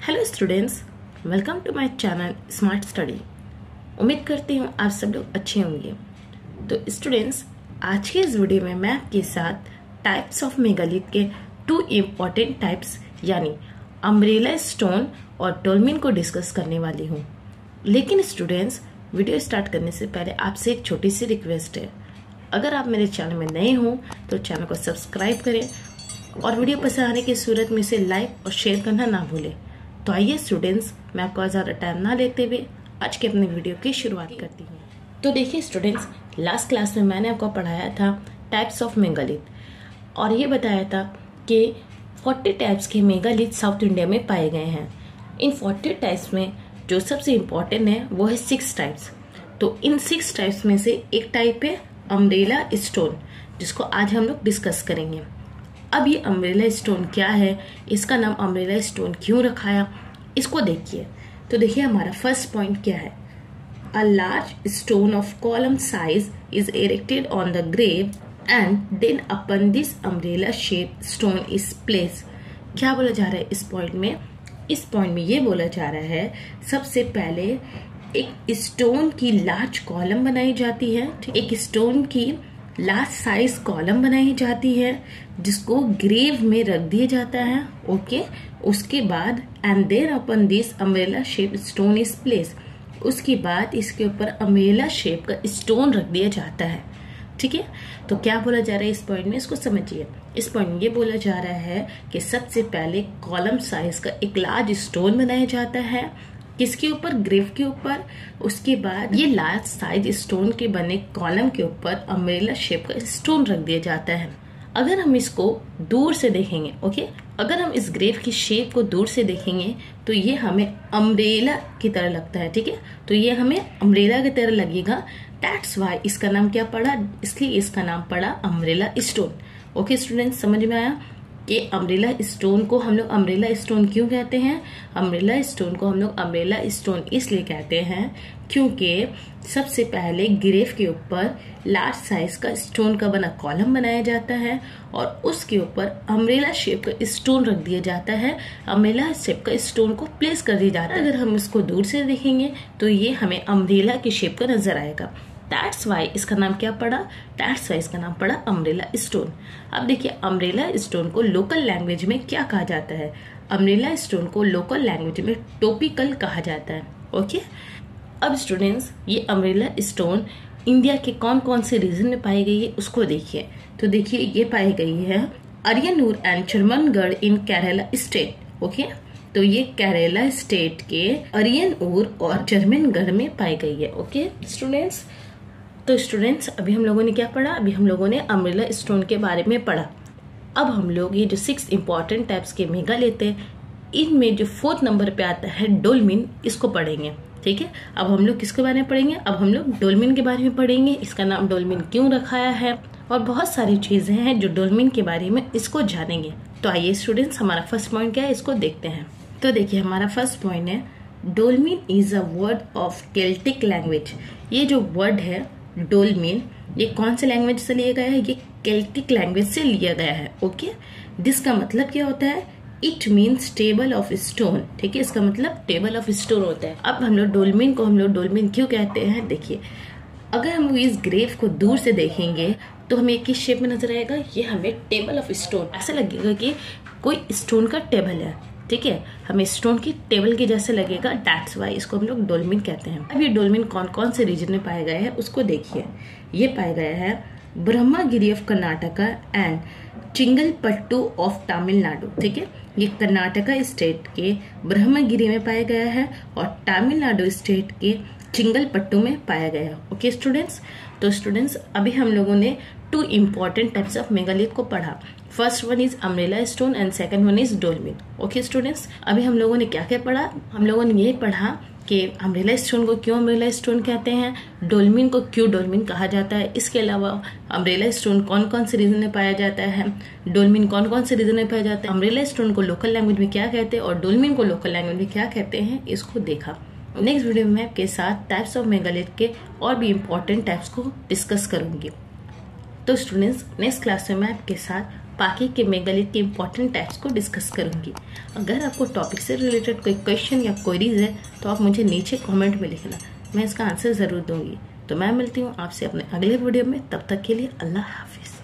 Hello students, welcome to my channel smart study. उम्मीद करती हूँ आप सब लोग अच्छे होंगे। तो स्टूडेंट्स, आज के इस वीडियो में मैं आपके साथ टाइप्स ऑफ मेगालिथ के 2 इम्पॉर्टेंट टाइप्स यानी अम्ब्रेला स्टोन और डोलमेन को डिस्कस करने वाली हूँ। लेकिन स्टूडेंट्स, वीडियो स्टार्ट करने से पहले आपसे एक छोटी सी रिक्वेस्ट है। अगर आप मेरे चैनल में नए हो तो चैनल को सब्सक्राइब करें और वीडियो पसंद आने की सूरत में इसे लाइक और शेयर करना ना भूलें। तो आइए स्टूडेंट्स, मैं आपको ज़्यादा टाइम ना लेते हुए आज के अपने वीडियो की शुरुआत करती हूँ। तो देखिए स्टूडेंट्स, लास्ट क्लास में मैंने आपको पढ़ाया था टाइप्स ऑफ मेगालिथ और ये बताया था कि 40 टाइप्स के मेगालिथ साउथ इंडिया में पाए गए हैं। इन 40 टाइप्स में जो सबसे इम्पोर्टेंट है वो है 6 टाइप्स। तो इन 6 टाइप्स में से एक टाइप है अम्ब्रेला स्टोन, जिसको आज हम लोग डिस्कस करेंगे। अब ये अम्ब्रेला स्टोन क्या है, इसका नाम अम्ब्रेला स्टोन क्यों रखाया, इसको देखिए। तो देखिए हमारा फर्स्ट पॉइंट क्या है। A large stone of column size is erected on the grave and then upon this umbrella shape stone is place. क्या बोला जा रहा है इस पॉइंट में? इस पॉइंट में ये बोला जा रहा है, सबसे पहले एक स्टोन की लार्ज कॉलम बनाई जाती है, एक स्टोन की लार्ज साइज कॉलम बनाई जाती है जिसको ग्रेव में रख दिया जाता है। ओके, उसके बाद and then upon this umbrella shape stone is place, उसके बाद इसके ऊपर अम्ब्रेला शेप का स्टोन रख दिया जाता है। ठीक है, तो क्या बोला जा रहा है इस पॉइंट में, इसको समझिए। इस पॉइंट में ये बोला जा रहा है कि सबसे पहले कॉलम साइज का एक लार्ज स्टोन बनाया जाता है, किसके ऊपर? ग्रेव के ऊपर। उसके बाद ये लार्ज साइज स्टोन के बने कॉलम के ऊपर अम्ब्रेला शेप का स्टोन रख दिया जाता है। अगर हम इसको दूर से देखेंगे, ओके, अगर हम इस ग्रेव की शेप को दूर से देखेंगे तो ये हमें अम्ब्रेला की तरह लगता है। ठीक है, तो ये हमें अम्ब्रेला की तरह लगेगा। दैट्स वाई इसका नाम क्या पड़ा, इसलिए इसका नाम पड़ा अम्ब्रेला स्टोन। ओके स्टूडेंट्स, समझ में आया कि अम्ब्रेला स्टोन को हम लोग अम्ब्रेला स्टोन क्यों कहते हैं? अम्ब्रेला स्टोन को हम लोग अम्ब्रेला स्टोन इसलिए कहते हैं क्योंकि सबसे पहले ग्रेव के ऊपर लार्ज साइज का स्टोन का बना कॉलम बनाया जाता है और उसके ऊपर अम्ब्रेला शेप का स्टोन रख दिया जाता है। अम्ब्रेला शेप का स्टोन को प्लेस कर दिया जाता है। अगर हम इसको दूर से देखेंगे तो ये हमें अम्ब्रेला की शेप का नजर आएगा। That's why इसका नाम क्या पड़ा? That's why इसका नाम पड़ा अम्ब्रेला स्टोन। अब देखिए अम्ब्रेला स्टोन को लोकल लैंग्वेज में क्या कहा जाता है? अम्ब्रेला स्टोन को लोकल लैंग्वेज में टोपिकल कहा जाता है। ओके, अब स्टूडेंट्स, ये अम्ब्रेला स्टोन इंडिया के कौन कौन से रीजन में पाई गई है उसको देखिए। तो देखिए ये पाई गई है Ariyannur and Cheramangad in Kerala state. Okay, तो ये केरला स्टेट के अरियनूर और चरमनगढ़ में पाई गई है। ओके स्टूडेंट्स, तो स्टूडेंट्स अभी हम लोगों ने क्या पढ़ा? अभी हम लोगों ने अम्ब्रेला स्टोन के बारे में पढ़ा। अब हम लोग ये जो 6 इंपॉर्टेंट टाइप्स के मेगा लेते हैं, इनमें जो 4th नंबर पे आता है डोलमेन, इसको पढ़ेंगे। ठीक है, अब हम लोग किसके बारे में पढ़ेंगे? अब हम लोग डोलमेन के बारे में पढ़ेंगे। इसका नाम डोलमेन क्यों रखाया है और बहुत सारी चीजें हैं जो डोलमेन के बारे में, इसको जानेंगे। तो आइए स्टूडेंट्स, हमारा फर्स्ट पॉइंट क्या है इसको देखते हैं। तो देखिए हमारा फर्स्ट पॉइंट है dolmen is a word of Celtic language. ये जो वर्ड है डोलमेन, ये कौन से लैंग्वेज से लिया गया है? ये केल्टिक लैंग्वेज से लिया गया है। ओके, जिसका मतलब क्या होता है? It means table of stone. ठीक है, इसका मतलब टेबल ऑफ स्टोन होता है। अब हम लोग डोलमेन को हम लोग डोलमेन क्यों कहते हैं? देखिए, अगर हम इस ग्रेव को दूर से देखेंगे तो हमें किस शेप में नजर आएगा? ये हमें टेबल ऑफ स्टोन, ऐसा लगेगा कि कोई स्टोन का टेबल है। ठीक है, हमें स्टोन की टेबल के जैसे लगेगा। दैट्स वाई इसको हम लोग डोलमेन कहते हैं। अब ये डोलमेन कौन कौन से रीजन में पाया गया है उसको देखिए। ये पाया गया है Brahmagiri of Karnataka and Chengalpattu of Tamil Nadu. ठीक है, ये कर्नाटका स्टेट के ब्रह्मगिरी में पाया गया है और तमिलनाडु स्टेट के चिंगलपट्टू में पाया गया है। ओके स्टूडेंट्स, तो स्टूडेंट्स अभी हम लोगों ने 2 इम्पॉर्टेंट टाइप्स ऑफ मेगालिथ को पढ़ा। First one is umbrella stone and second one is dolmen. Okay students, अभी हम लोगों ने क्या क्या पढ़ा? हम लोगों ने ये पढ़ा कि अम्ब्रेला स्टोन को क्यों अम्ब्रेला स्टोन कहते हैं, डोलमेन को क्यों डोलमेन कहा जाता है। इसके अलावा अम्ब्रेला स्टोन कौन कौन से रीजन में पाया जाता है, डोलमेन कौन कौन से रीजन में पाया जाता है, अम्ब्रेला स्टोन को लोकल लैंग्वेज में क्या कहते हैं और डोलमेन को लोकल लैंग्वेज में क्या कहते हैं, इसको देखा। नेक्स्ट वीडियो में मैं आपके साथ टाइप्स ऑफ मेगालिथ के और भी इम्पोर्टेंट टाइप्स को डिस्कस करूंगी। तो स्टूडेंट्स, नेक्स्ट क्लास में मैं आपके साथ बाकी के मेगालिथ के इम्पॉर्टेंट टाइप्स को डिस्कस करूंगी। अगर आपको टॉपिक से रिलेटेड कोई क्वेश्चन या क्वेरीज है तो आप मुझे नीचे कमेंट में लिखना, मैं इसका आंसर ज़रूर दूंगी। तो मैं मिलती हूँ आपसे अपने अगले वीडियो में, तब तक के लिए अल्लाह हाफिज़।